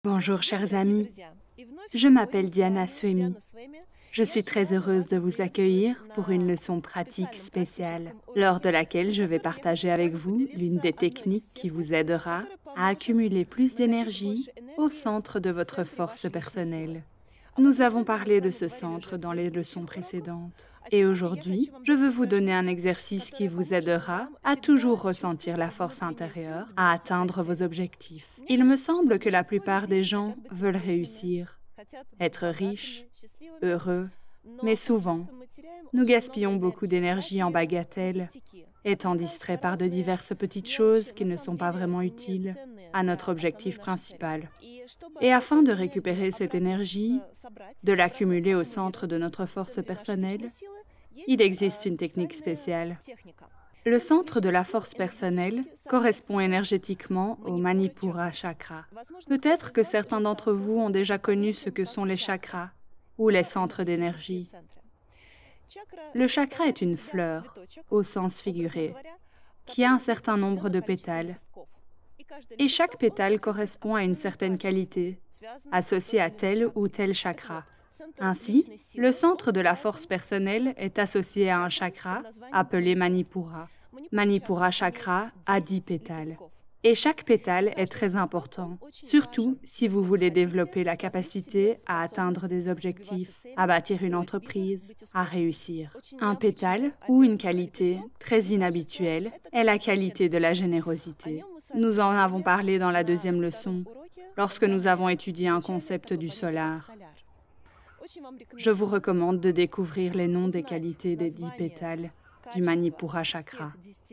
Bonjour chers amis, je m'appelle Diana Suemi. Je suis très heureuse de vous accueillir pour une leçon pratique spéciale, lors de laquelle je vais partager avec vous l'une des techniques qui vous aidera à accumuler plus d'énergie au centre de votre force personnelle. Nous avons parlé de ce centre dans les leçons précédentes. Et aujourd'hui, je veux vous donner un exercice qui vous aidera à toujours ressentir la force intérieure, à atteindre vos objectifs. Il me semble que la plupart des gens veulent réussir, être riches, heureux, mais souvent, nous gaspillons beaucoup d'énergie en bagatelles, étant distraits par de diverses petites choses qui ne sont pas vraiment utiles à notre objectif principal. Et afin de récupérer cette énergie, de l'accumuler au centre de notre force personnelle, il existe une technique spéciale. Le centre de la force personnelle correspond énergétiquement au Manipura chakra. Peut-être que certains d'entre vous ont déjà connu ce que sont les chakras ou les centres d'énergie. Le chakra est une fleur, au sens figuré, qui a un certain nombre de pétales. Et chaque pétale correspond à une certaine qualité, associée à tel ou tel chakra. Ainsi, le centre de la force personnelle est associé à un chakra appelé Manipura. Manipura chakra a 10 pétales. Et chaque pétale est très important, surtout si vous voulez développer la capacité à atteindre des objectifs, à bâtir une entreprise, à réussir. Un pétale, ou une qualité très inhabituelle, est la qualité de la générosité. Nous en avons parlé dans la deuxième leçon, lorsque nous avons étudié un concept du solar. Je vous recommande de découvrir les noms des qualités des 10 pétales du Manipura chakra.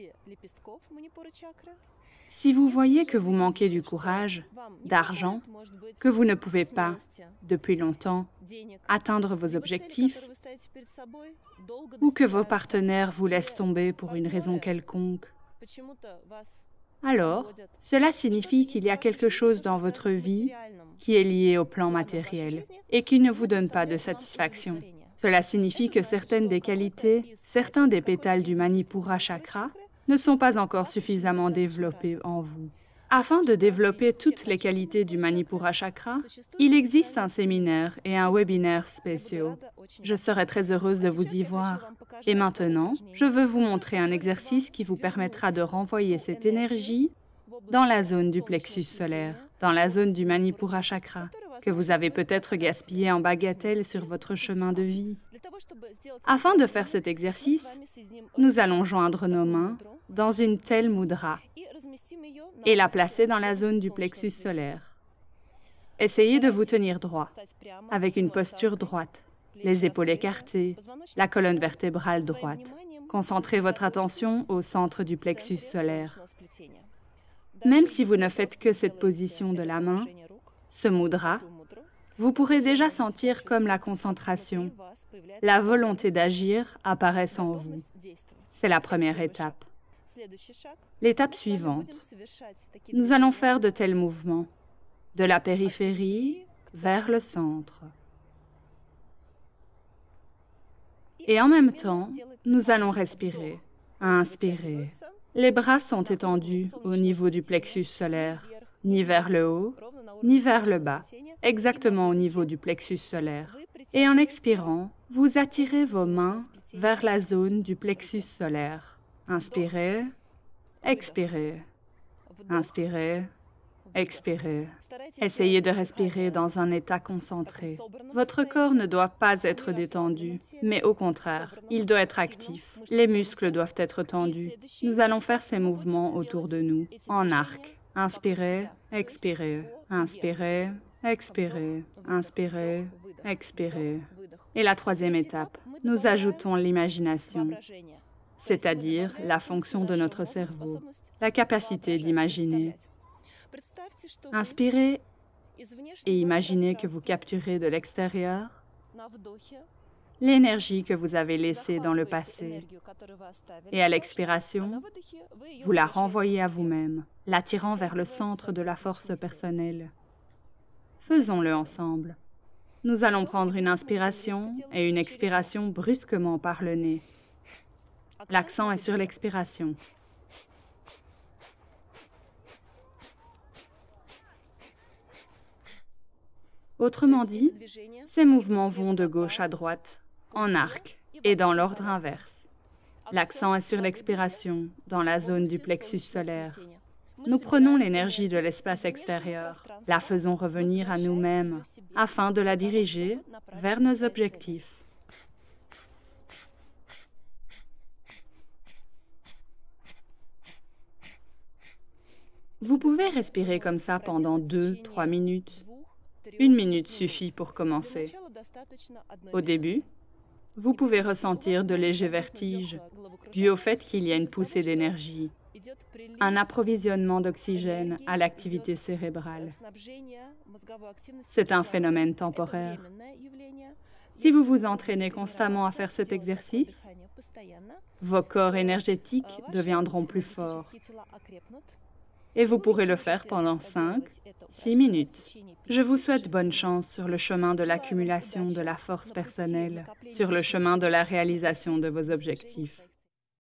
Si vous voyez que vous manquez du courage, d'argent, que vous ne pouvez pas, depuis longtemps, atteindre vos objectifs, ou que vos partenaires vous laissent tomber pour une raison quelconque, alors, cela signifie qu'il y a quelque chose dans votre vie qui est lié au plan matériel et qui ne vous donne pas de satisfaction. Cela signifie que certaines des qualités, certains des pétales du Manipura chakra ne sont pas encore suffisamment développés en vous. Afin de développer toutes les qualités du Manipura chakra, il existe un séminaire et un webinaire spéciaux. Je serai très heureuse de vous y voir. Et maintenant, je veux vous montrer un exercice qui vous permettra de renvoyer cette énergie dans la zone du plexus solaire, dans la zone du Manipura chakra, que vous avez peut-être gaspillé en bagatelle sur votre chemin de vie. Afin de faire cet exercice, nous allons joindre nos mains dans une telle mudra et la placer dans la zone du plexus solaire. Essayez de vous tenir droit, avec une posture droite, les épaules écartées, la colonne vertébrale droite. Concentrez votre attention au centre du plexus solaire. Même si vous ne faites que cette position de la main, ce mudra, vous pourrez déjà sentir comme la concentration, la volonté d'agir apparaissent en vous. C'est la première étape. L'étape suivante, nous allons faire de tels mouvements, de la périphérie vers le centre. Et en même temps, nous allons respirer, inspirer. Les bras sont étendus au niveau du plexus solaire, ni vers le haut, ni vers le bas, exactement au niveau du plexus solaire. Et en expirant, vous attirez vos mains vers la zone du plexus solaire. Inspirez, expirez, inspirez, expirez. Essayez de respirer dans un état concentré. Votre corps ne doit pas être détendu, mais au contraire, il doit être actif. Les muscles doivent être tendus. Nous allons faire ces mouvements autour de nous, en arc. Inspirez, expirez, inspirez, expirez, inspirez, expirez. Et la troisième étape, nous ajoutons l'imagination, c'est-à-dire la fonction de notre cerveau, la capacité d'imaginer. Inspirez et imaginez que vous capturez de l'extérieur l'énergie que vous avez laissée dans le passé. Et à l'expiration, vous la renvoyez à vous-même, l'attirant vers le centre de la force personnelle. Faisons-le ensemble. Nous allons prendre une inspiration et une expiration brusquement par le nez. L'accent est sur l'expiration. Autrement dit, ces mouvements vont de gauche à droite, en arc et dans l'ordre inverse. L'accent est sur l'expiration, dans la zone du plexus solaire. Nous prenons l'énergie de l'espace extérieur, la faisons revenir à nous-mêmes, afin de la diriger vers nos objectifs. Vous pouvez respirer comme ça pendant 2-3 minutes. 1 minute suffit pour commencer. Au début, vous pouvez ressentir de légers vertiges, dû au fait qu'il y a une poussée d'énergie, un approvisionnement d'oxygène à l'activité cérébrale. C'est un phénomène temporaire. Si vous vous entraînez constamment à faire cet exercice, vos corps énergétiques deviendront plus forts. Et vous pourrez le faire pendant 5-6 minutes. Je vous souhaite bonne chance sur le chemin de l'accumulation de la force personnelle, sur le chemin de la réalisation de vos objectifs.